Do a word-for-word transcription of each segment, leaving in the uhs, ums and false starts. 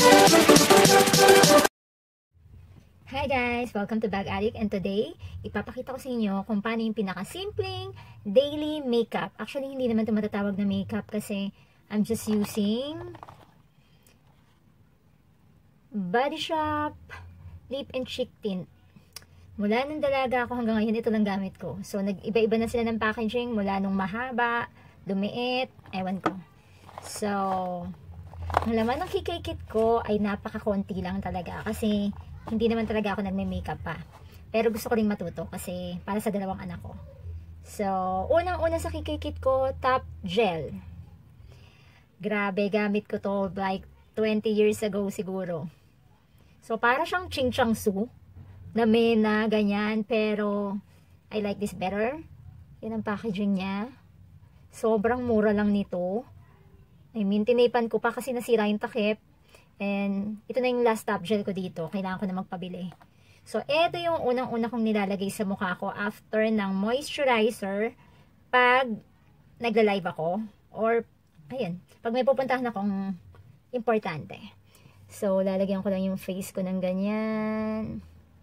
Hi guys! Welcome to Bag Addict, and today, ipapakita ko sa inyo kung paano yung pinaka-simpleng daily makeup. Actually, hindi naman ito matatawag na makeup kasi I'm just using Body Shop Lip and Cheek Tint. Mula nung dalaga ako hanggang ngayon, ito lang gamit ko. So, nag-iba-iba na sila ng packaging mula nung mahaba, lumiit, ewan ko. So, ang laman ng Kikay Kit ko ay napaka-konti lang talaga kasi hindi naman talaga ako nagme-makeup pa. Pero gusto ko rin matuto kasi para sa dalawang anak ko. So, unang-una sa Kikay Kit ko, Top Gel. Grabe, gamit ko to like twenty years ago siguro. So, para siyang Ching Chang Su na mena, ganyan. Pero, I like this better. Yan ang packaging niya. Sobrang mura lang nito. I mean, tinipan ko pa kasi nasira yung takip. And, ito na yung last top gel ko dito. Kailangan ko na magpabili. So, ito yung unang-una kong nilalagay sa mukha ko after ng moisturizer pag nagla-live ako. Or, ayan, pag may pupuntahan akong importante. So, lalagyan ko lang yung face ko ng ganyan.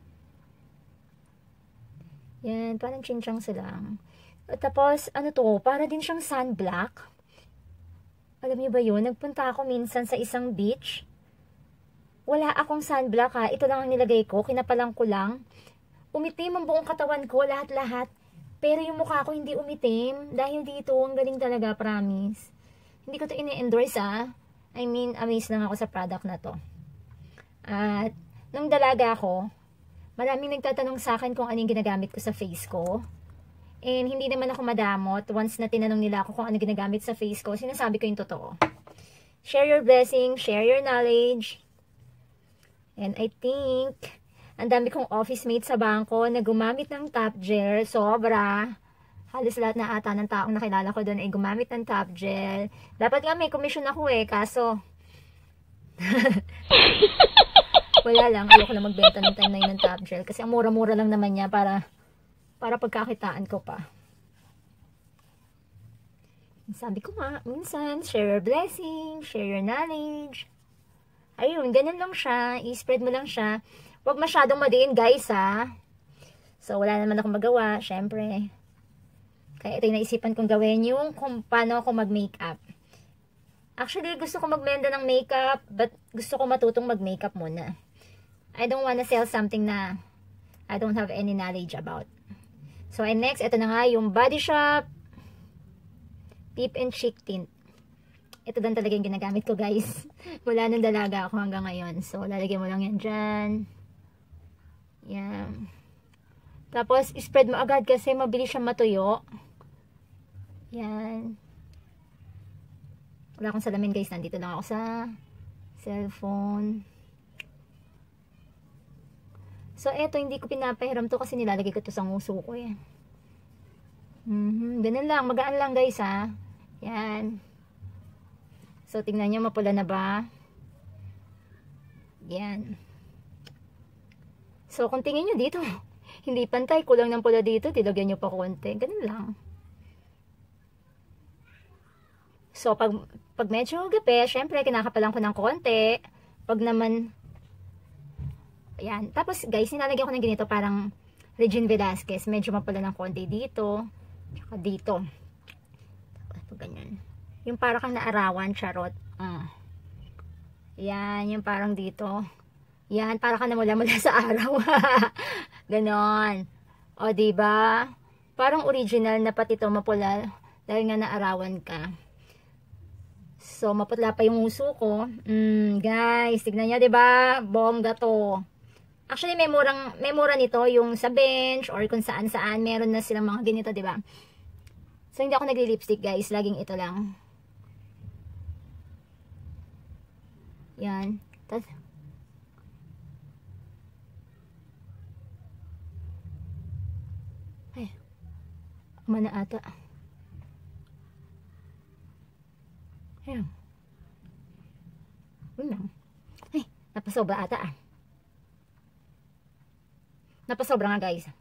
Yan, parang chinchang silang. At tapos, ano to, para din siyang sunblock. Alam niyo ba yun? Nagpunta ako minsan sa isang beach. Wala akong sunblock ha. Ito lang ang nilagay ko. Kinapalang ko lang. Umitim ang buong katawan ko. Lahat-lahat. Pero yung mukha ko hindi umitim. Dahil dito, ang galing talaga. Promise. Hindi ko to ini-endorse ha. I mean, amazed lang ako sa product na to. At, nung dalaga ako, maraming nagtatanong sa akin kung ano yung ginagamit ko sa face ko. And hindi naman ako madamot. Once na tinanong nila ako kung ano ginagamit sa face ko, sinasabi ko yung totoo. Share your blessing. Share your knowledge. And I think, ang dami kong office mate sa bangko na gumamit ng top gel. Sobra. Halos lahat na ata ng taong nakilala ko doon ay gumamit ng top gel. Dapat nga may commission ako eh. Kaso, wala lang. Ayoko na magbenta ng time na yun ng top gel. Kasi ang mura-mura lang naman niya para, para pagkakitaan ko pa. Sabi ko nga, minsan, share your blessing, share your knowledge. Ayun, ganyan lang siya. I-spread mo lang siya. Huwag masyadong madiin, guys, ha. So, wala naman akong magawa, syempre. Kaya ito yung naisipan kong gawin yung kung paano ako mag-makeup. Actually, gusto ko magmenda ng makeup, but gusto ko matutong mag-makeup muna. I don't wanna sell something na I don't have any knowledge about. So, and next, ito na nga yung Body Shop Lip and Cheek Tint. Ito din talaga yung ginagamit ko, guys. Wala nang dalaga ako hanggang ngayon. So, lalagyan mo lang yan dyan. Yan. Tapos, spread mo agad kasi mabilis siyang matuyo. Yan. Wala akong salamin, guys. Nandito lang ako sa cellphone. So, eto, hindi ko pinapahiram to kasi nilalagay ko to sa nguso ko, eh. Mm-hmm. Ganun lang. Magaan lang, guys, ha. Yan. So, tingnan nyo, mapula na ba? Yan. So, kung tingin nyo dito, hindi pantay, kulang ng pula dito, tilagyan nyo pa konti. Ganun lang. So, pag, pag medyo gabi, syempre, kinakapalan ko ng konti. Pag naman, yan. Tapos, guys, nilalagyan ko ng ganito, parang Regine Velasquez. Medyo mapula ng konti dito. Tsaka dito. Tapos, ganyan. Yung parang kang naarawan, charot. Uh. Yan, yung parang dito. Yan, parang ka namula-mula sa araw. Ganon. O, diba? Parang original na pati ito mapula dahil nga naarawan ka. So, maputla pa yung uso ko. Mm, guys, tignan nyo, diba? Bongga to. Actually, may murang, may mura nito yung sa bench or kung saan-saan. Meron na silang mga ganito, diba? So, hindi ako nagli-lipstick, guys. Laging ito lang. Yan. Tapos, ay, umana ata. Ayan. Ayan. Ay, napasobra ata ah. Napasobra nga, guys.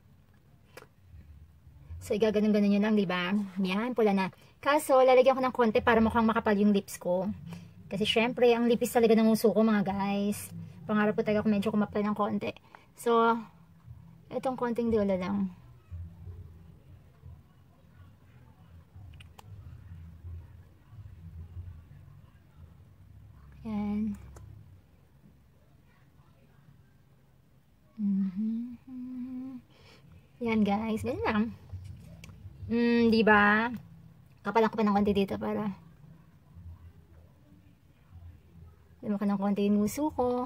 So, igaganon-ganon yun lang, diba? Yan, pula na. Kaso, lalagyan ko ng konti para mukhang makapal yung lips ko. Kasi syempre, ang lipis talaga ng uso ko mga guys. Pangarap ko talaga kung medyo kumapal ng konti. So, itong konting diola lang. Yan. Mm-hmm. Yan guys, ganyan lang. Mm, di ba? Kapalan ko pa ng konti dito para lumaki ng konti yung uso ko.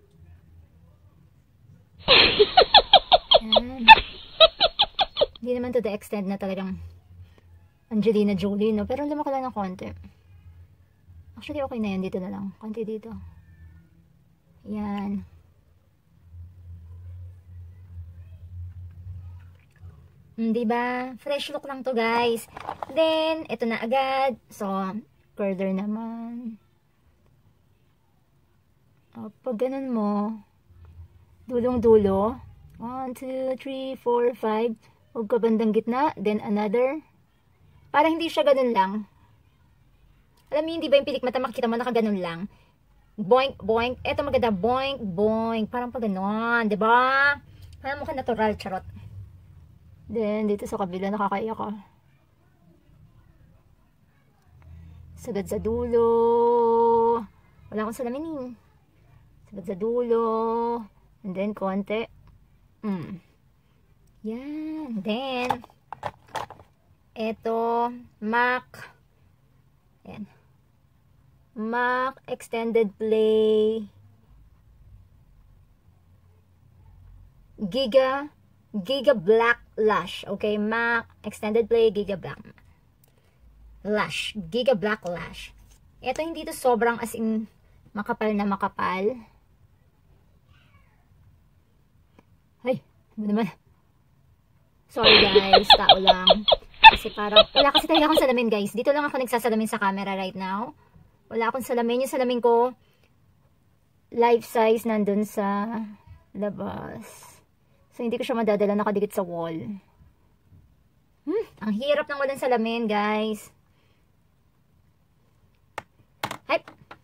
Yan. Hindi naman to the extent na talagang Angelina Jolie, no? Pero lumaki lang ng konti. Actually, okay na yan. Dito na lang. Konti dito. Yan. Hmm, diba? Fresh look lang to, guys. Then, ito na agad. So, curler naman. O, pag ganun mo, dulong-dulo. one, two, three, four, five. Huwag ka bandang gitna. Then, another. Para hindi siya ganun lang. Alam mo, hindi ba yung pilik mata, makikita mo nakaganon lang. Boink, boink. Eto maganda. Boink, boink. Parang pag ganon. Diba? Parang mukha natural. Charot. Then, dito sa kabila, nakakaiyak ka. Sagad sa dulo. Wala akong salamin eh. Sagad sa dulo. And then, konti. Mm. Yan. Then, eto, MAC. Yan. MAC Extended Play. Giga. Giga Black Lash. Okay, MAC Extended Play Giga Black Lash. Giga Black Lash. Ito hindi to sobrang as in makapal na makapal. Ay, ano naman? Sorry guys, tao lang. Kasi parang, wala kasi talaga akong salamin guys. Dito lang ako nagsasalamin sa camera right now. Wala akong salamin. Yung salamin ko, life size nandun sa labas. So, hindi ko siya madadala, nakadikit sa wall. Hmm, ang hirap ng walang salamin, guys. Hype!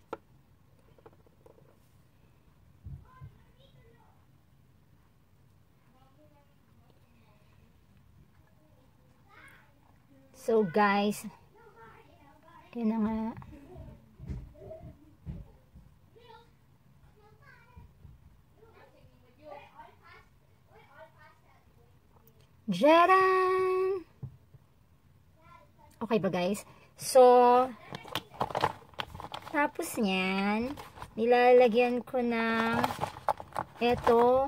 So, guys, yun na nga. Jaran! Okay ba guys? So, tapos niyan, nilalagyan ko ng eto.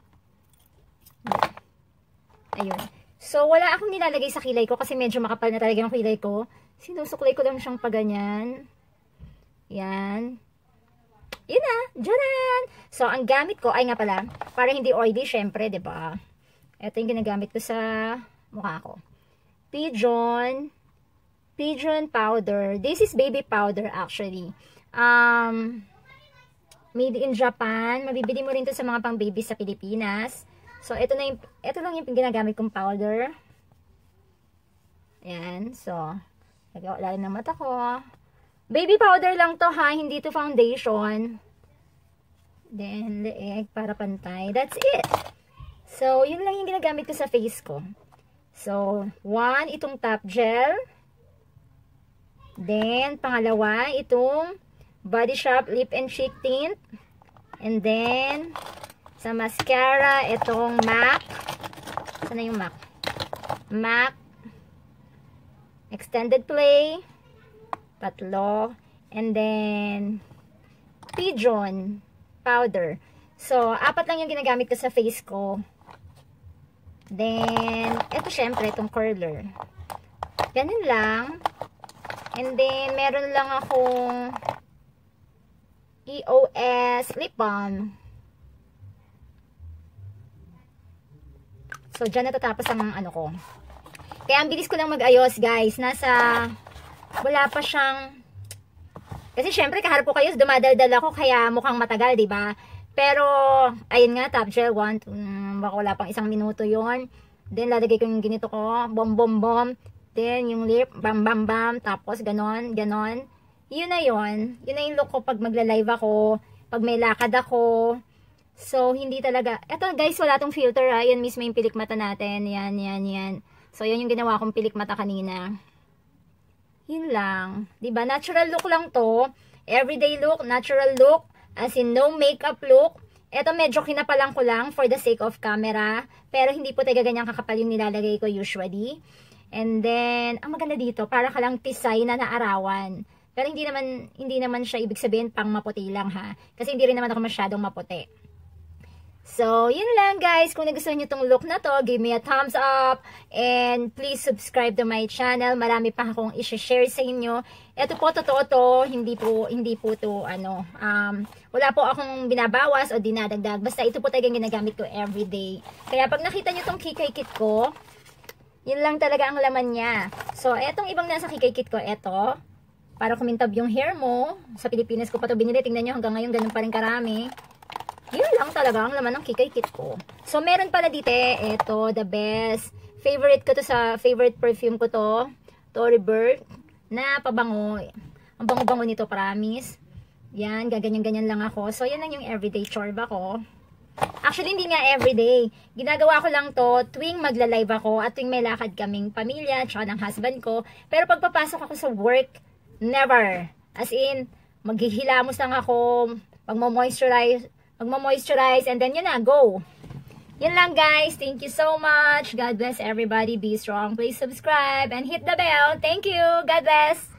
Ayun. So, wala akong nilalagay sa kilay ko kasi medyo makapal na talaga yung kilay ko. Sinusuklay ko lang siyang paganyan. Yan. Yun na. Jaran! So, ang gamit ko, ay nga pala, para hindi oily, syempre, diba? Ito yung ginagamit ko sa mukha ko. Pigeon. Pigeon powder. This is baby powder actually. Um, made in Japan. Mabibili mo rin to sa mga pang baby sa Pilipinas. So, ito, na yung, ito lang yung ginagamit kong powder. Ayan. So, lagay ko lalim ng mata ko. Baby powder lang to ha. Hindi to foundation. Then, leeg para pantay. That's it. So, yun lang yung ginagamit ko sa face ko. So, one, itong top gel. Then, pangalawa, itong Body Shop Lip and Cheek Tint. And then, sa mascara, itong MAC. Sana yung MAC? MAC Extended Play. Tatlo. And then, Pigeon powder. So, apat lang yung ginagamit ko sa face ko. Then, ito syempre, itong curler. Ganun lang. And then, meron lang akong E O S lip balm. So, dyan natatapos ang ano ko. Kaya, ang bilis ko lang mag-ayos, guys. Nasa, wala pa siyang, kasi syempre, kaharap ko kayo, dumadaldal ako, kaya mukhang matagal, diba? Pero, ayun nga, top gel, one, two, baka wala pang isang minuto yon. Then, lalagay ko yung ginito ko, bom, bom, bom. Then, yung lip, bam, bam, bam. Tapos, ganon, ganon. yun na yun. Yun na yung look ko pag magla-live ako, pag may lakad ako. So, hindi talaga. Eto guys, wala tong filter ha. Yan mismo yung pilik mata natin. Yan, yan, yan. So, yan yung ginawa kong pilik mata kanina. Yun lang. Diba? Natural look lang to. Everyday look, natural look. As in, no makeup look. Eto medyo kinapalang ko lang for the sake of camera. Pero hindi po taga ganyang kakapal yung nilalagay ko usually. And then, ang maganda dito, para ka lang tisay na naarawan. Pero hindi naman, hindi naman siya ibig sabihin pang maputi lang ha. Kasi hindi rin naman ako masyadong maputi. So, yun lang guys. Kung nagustuhan nyo tong look na to, give me a thumbs up. And please subscribe to my channel. Marami pa akong i-share sa inyo. Ito po, totoo to. Hindi po, hindi po to, ano, um, wala po akong binabawas o dinadagdag. Basta ito po talagang ginagamit ko everyday. Kaya pag nakita nyo tong Kikay Kit ko, yun lang talaga ang laman niya. So, etong ibang nasa Kikay Kit ko, eto. Para kumintab yung hair mo. Sa Pilipinas ko pa to binili. Tingnan nyo hanggang ngayon ganun pa rin karami. Yun lang talaga ang laman ng Kikay Kit ko. So, meron pala dito, ito, the best. Favorite ko to sa, favorite perfume ko to. Tory Burch. Na pabango. Ang bango-bango nito, promise. Yan, gaganyan-ganyan lang ako. So, yan lang yung everyday chorba ko. Actually, hindi nga everyday. Ginagawa ko lang to tuwing magla-live ako at tuwing may lakad kaming pamilya tsaka ng husband ko. Pero pagpapasok ako sa work, never. As in, maghihilamos lang ako, magmo-moisturize, magmo-moisturize, and then yun na, go. Yun lang guys. Thank you so much. God bless everybody. Be strong. Please subscribe and hit the bell. Thank you. God bless.